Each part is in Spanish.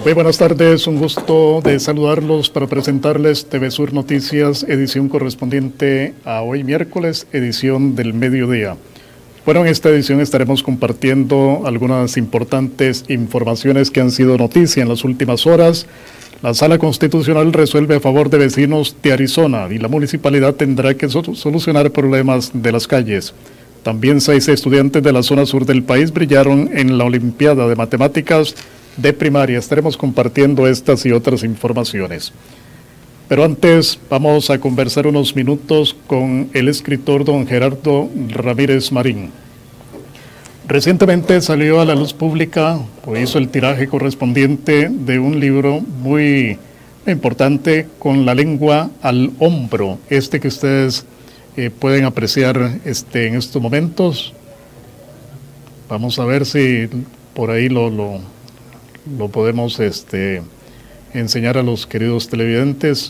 Muy buenas tardes, un gusto de saludarlos para presentarles TV Sur Noticias, edición correspondiente a hoy miércoles, edición del mediodía. Bueno, en esta edición estaremos compartiendo algunas importantes informaciones que han sido noticia en las últimas horas. La Sala Constitucional resuelve a favor de vecinos de Arizona y la municipalidad tendrá que solucionar problemas de las calles. También 6 estudiantes de la zona sur del país brillaron en la Olimpiada de Matemáticas de primaria. Estaremos compartiendo estas y otras informaciones. Pero antes vamos a conversar unos minutos con el escritor don Gerardo Ramírez Marín. Recientemente salió a la luz pública, o hizo el tiraje correspondiente de un libro muy importante, Con la lengua al hombro, que ustedes pueden apreciar en estos momentos. Vamos a ver si por ahí lo podemos enseñar a los queridos televidentes.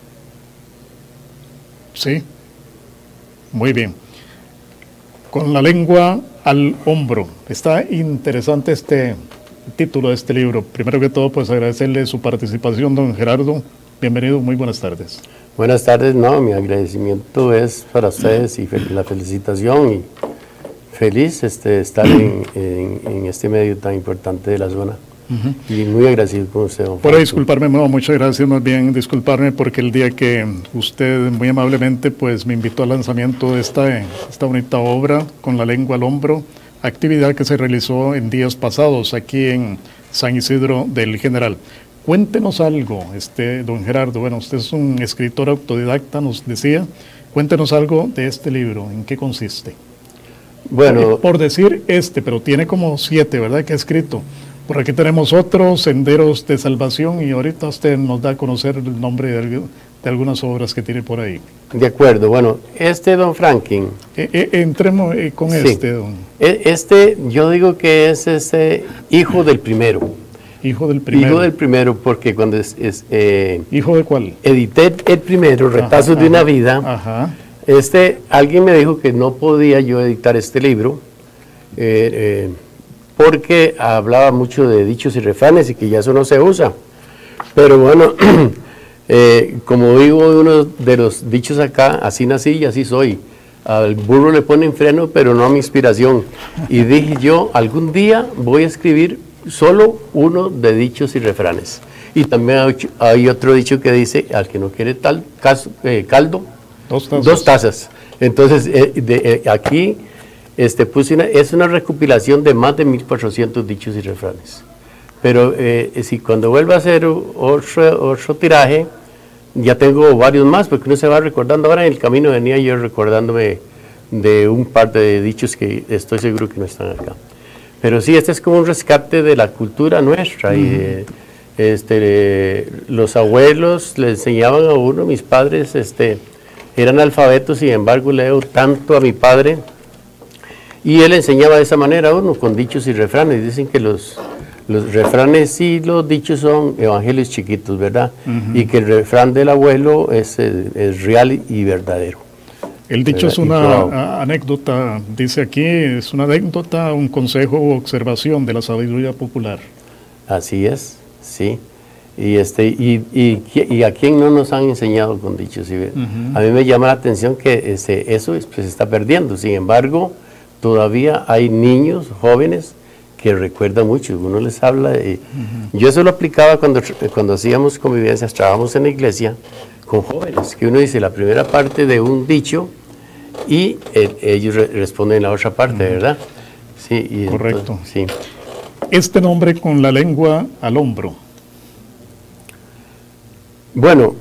Sí, muy bien. Con la lengua al hombro. Está interesante este título de este libro. Primero que todo, pues agradecerle su participación, don Gerardo. Bienvenido, muy buenas tardes. Buenas tardes, no, mi agradecimiento es para ustedes y la felicitación y feliz estar en este medio tan importante de la zona. Y muy agradecido con usted. Por disculparme, no, muchas gracias, más bien disculparme porque el día que usted muy amablemente pues me invitó al lanzamiento de esta bonita obra, Con la lengua al hombro, actividad que se realizó en días pasados aquí en San Isidro del General. Cuéntenos algo, don Gerardo. Bueno, usted es un escritor autodidacta, nos decía. Cuéntenos algo de este libro, ¿en qué consiste? Bueno, por decir pero tiene como 7, ¿verdad?, que ha escrito. Por aquí tenemos otros, Senderos de Salvación, y ahorita usted nos da a conocer el nombre de algunas obras que tiene por ahí. De acuerdo, bueno, don Franklin. Entremos con sí. Don. Yo digo que es hijo del primero. Hijo del primero. Hijo del primero, porque cuando ¿Hijo de cuál? Edité el primero, Retazos de una vida. Ajá. Alguien me dijo que no podía yo editar este libro, porque hablaba mucho de dichos y refranes y que ya eso no se usa. Pero bueno, como digo uno de los dichos acá, así nací y así soy. Al burro le ponen freno, pero no a mi inspiración. Y dije yo, algún día voy a escribir solo uno de dichos y refranes. Y también hay otro dicho que dice, al que no quiere caldo, dos tazas. Entonces, aquí es una recopilación de más de 1400 dichos y refranes. Pero si cuando vuelva a hacer otro tiraje, ya tengo varios más, porque uno se va recordando. Ahora en el camino venía yo recordándome de un par de dichos que estoy seguro que no están acá. Pero sí, es como un rescate de la cultura nuestra. Y los abuelos le enseñaban a uno, mis padres eran alfabetos, sin embargo leo tanto a mi padre. Y él enseñaba de esa manera a uno, con dichos y refranes. Dicen que los refranes y los dichos son evangelios chiquitos, ¿verdad? Y que el refrán del abuelo es real y verdadero. El dicho es una anécdota, dice aquí, es una anécdota, un consejo u observación de la sabiduría popular. Así es, sí. Y a quién no nos han enseñado con dichos. A mí me llama la atención que eso se está perdiendo. Sin embargo, todavía hay niños, jóvenes, que recuerdan mucho. Uno les habla. Yo eso lo aplicaba cuando hacíamos convivencias, trabajamos en la iglesia con jóvenes, que uno dice la primera parte de un dicho y ellos responden la otra parte, ¿verdad? Sí, correcto. Sí. Este nombre, Con la lengua al hombro. Bueno,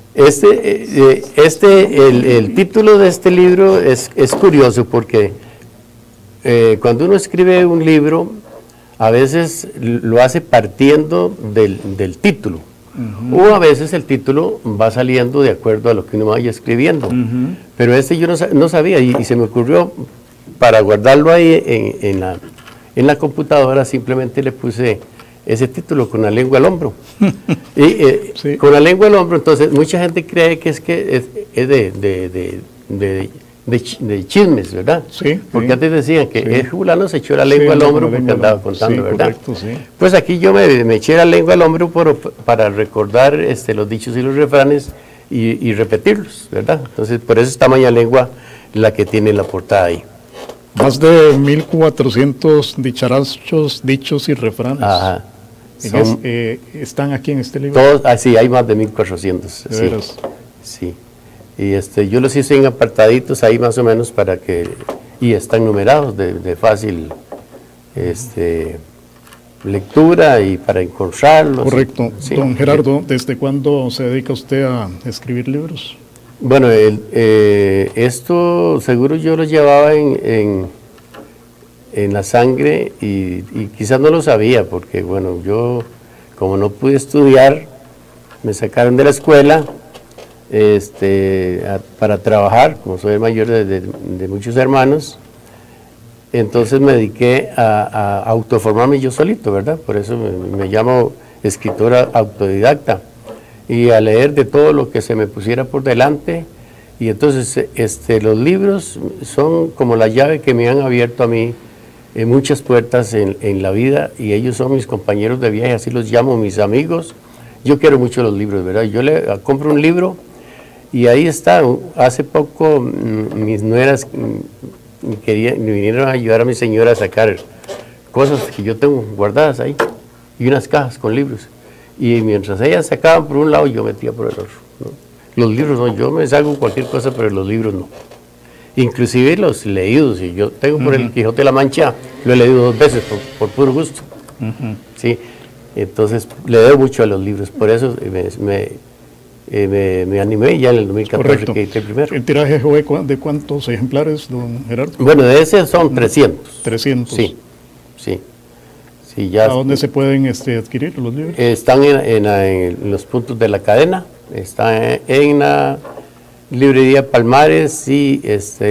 el título de este libro es curioso porque cuando uno escribe un libro, a veces lo hace partiendo del título, o a veces el título va saliendo de acuerdo a lo que uno vaya escribiendo. Pero yo no sabía y se me ocurrió, para guardarlo ahí en la computadora, simplemente le puse ese título, Con la lengua al hombro. Y Con la lengua al hombro, entonces mucha gente cree que es de de chismes, ¿verdad? Sí. Porque antes decían que el fulano se echó la lengua al hombro porque andaba contando, ¿verdad? Correcto, sí. Pues aquí yo me eché la lengua al hombro para recordar los dichos y los refranes y repetirlos, ¿verdad? Entonces, por eso esta Maña Lengua la que tiene la portada ahí. Más de 1.400 dicharachos, dichos y refranes. Ajá. ¿Están aquí en este libro? Todos, sí, hay más de 1.400. ¿De veras? Sí. Y yo los hice en apartaditos ahí más o menos y están numerados de fácil lectura y para encontrarlos. Correcto. Sí. Don Gerardo, ¿desde cuándo se dedica usted a escribir libros? Bueno, esto seguro yo lo llevaba en la sangre y quizás no lo sabía porque, bueno, yo como no pude estudiar, me sacaron de la escuela para trabajar, como soy el mayor de muchos hermanos, entonces me dediqué a autoformarme yo solito, ¿verdad? Por eso me llamo escritora autodidacta y a leer de todo lo que se me pusiera por delante. Y entonces los libros son como la llave que me han abierto a mí muchas puertas en la vida, y ellos son mis compañeros de viaje, así los llamo, mis amigos. Yo quiero mucho los libros, ¿verdad? Yo compro un libro y ahí está. Hace poco mis nueras vinieron a ayudar a mi señora a sacar cosas que yo tengo guardadas ahí y unas cajas con libros. Y mientras ellas sacaban por un lado, yo metía por el otro, ¿no? Los libros no, yo me salgo cualquier cosa, pero los libros no. Inclusive los leídos, y yo tengo por el Quijote de la Mancha, lo he leído 2 veces por puro gusto. Sí, entonces le debo mucho a los libros, por eso me animé ya en el 2014. Correcto. Que edité el primero. ¿El tiraje fue de cuántos ejemplares, don Gerardo? Bueno, de ese son 300. 300. Sí, ya. ¿A dónde se pueden adquirir los libros? Están en los puntos de la cadena, están en la librería Palmares y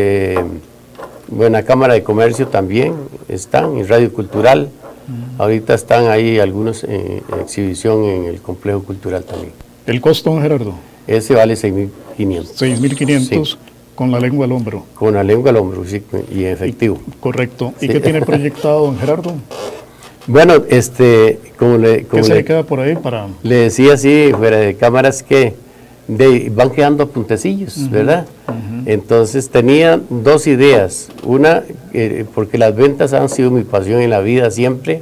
la Cámara de Comercio también están, en Radio Cultural. Ahorita están ahí algunos en exhibición en el Complejo Cultural también. ¿El costo, don Gerardo? Ese vale 6.500. 6.500 sí. Con la lengua al hombro. Con la lengua al hombro, sí, y en efectivo. Correcto. ¿Y sí. qué tiene proyectado, don Gerardo? Como ¿Qué se le queda por ahí para...? Le decía así, fuera de cámaras, que van quedando apuntecillos, ¿verdad? Entonces tenía 2 ideas. Una, porque las ventas han sido mi pasión en la vida siempre,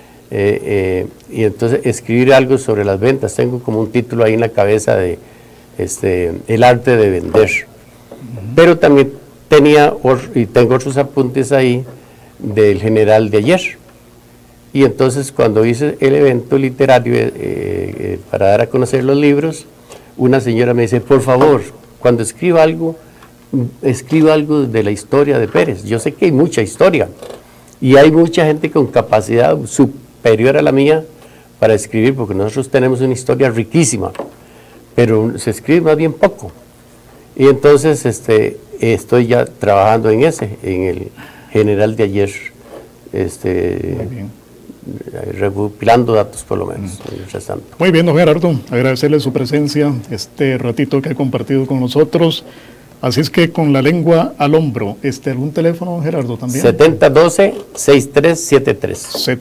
y entonces escribir algo sobre las ventas. Tengo como un título ahí en la cabeza de El arte de vender. Pero también tengo otros apuntes ahí del general de ayer. Y entonces cuando hice el evento literario para dar a conocer los libros, una señora me dice, por favor, cuando escriba algo de la historia de Pérez. Yo sé que hay mucha historia y hay mucha gente con capacidad superior a la mía para escribir, porque nosotros tenemos una historia riquísima, pero se escribe más bien poco. Y entonces estoy ya trabajando en el general de ayer, Muy bien. recopilando datos por lo menos. Muy bien, don Gerardo, agradecerle su presencia, este ratito que ha compartido con nosotros. Así es que con la lengua al hombro, ¿algún teléfono, don Gerardo, también? 7012-6373.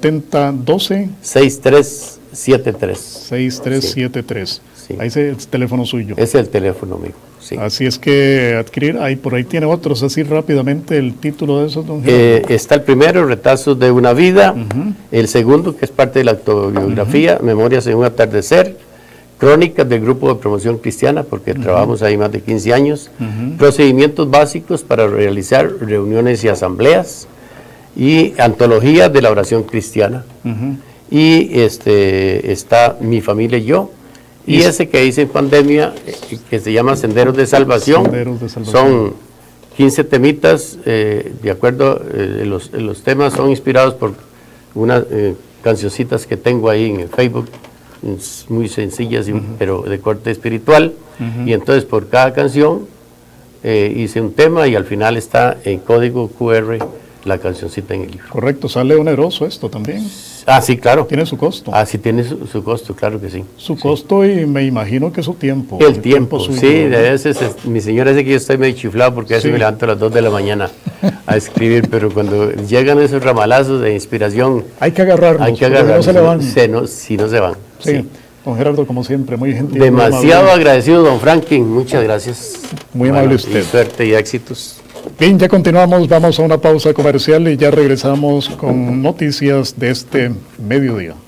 7012-6373. 6373. Sí. Ahí es el teléfono suyo. Es el teléfono mío, sí. Así es que adquirir, por ahí tiene otros, así rápidamente el título de esos, don Gerardo. Está el primero, Retazos de una vida. El segundo, que es parte de la autobiografía, Memorias en un atardecer. Crónicas del Grupo de Promoción Cristiana, porque trabajamos ahí más de 15 años. Procedimientos básicos para realizar reuniones y asambleas. Y antologías de la oración cristiana. Y está Mi familia y yo. Y ese que hice en pandemia, que se llama Senderos de Salvación. Senderos de Salvación. Son 15 temitas, de acuerdo, los temas son inspirados por unas cancioncitas que tengo ahí en el Facebook, muy sencillas, pero de corte espiritual. Y entonces por cada canción hice un tema y al final está en código QR la cancioncita en el libro. Correcto, sale oneroso esto también. Ah, sí, claro. Tiene su costo. Ah, sí, tiene su costo, claro que sí. Su costo y me imagino que su tiempo. El tiempo, suyo, sí, ¿no? a veces mi señora dice que yo estoy medio chiflado porque a veces Sí. me levanto a las 2 de la mañana a escribir, pero cuando llegan esos ramalazos de inspiración, Hay que agarrarlos, hay que porque agarrarlos, no se le van. si no se van. Sí. Sí. Don Gerardo, como siempre, muy gentil. Demasiado muy amable. agradecido, don Franklin, muchas gracias. Muy amable usted. Y suerte y éxitos. Bien, ya continuamos, vamos a una pausa comercial y ya regresamos con noticias de este mediodía.